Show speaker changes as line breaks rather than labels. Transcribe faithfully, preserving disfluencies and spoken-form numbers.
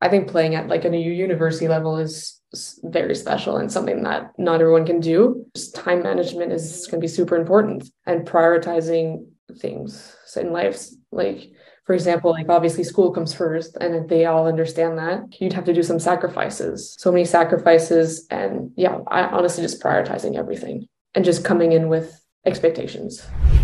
I think playing at like a university level is very special and something that not everyone can do. Just time management is going to be super important, and prioritizing things in life. Like, for example, like obviously school comes first, and if they all understand that, you'd have to do some sacrifices, so many sacrifices. And yeah, I honestly just prioritizing everything and just coming in with expectations.